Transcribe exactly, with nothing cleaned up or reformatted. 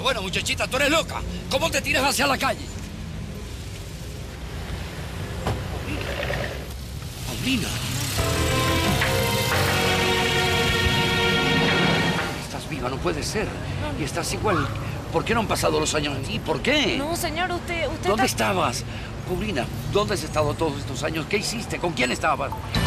bueno, muchachita, tú eres loca. ¿Cómo te tiras hacia la calle? Paulina. Estás viva, no puede ser. Y estás igual. ¿Por qué no han pasado los años así? ¿Por qué? No, señor, usted... usted ¿Dónde está... estabas? Paulina, ¿dónde has estado todos estos años? ¿Qué hiciste? ¿Con quién estabas?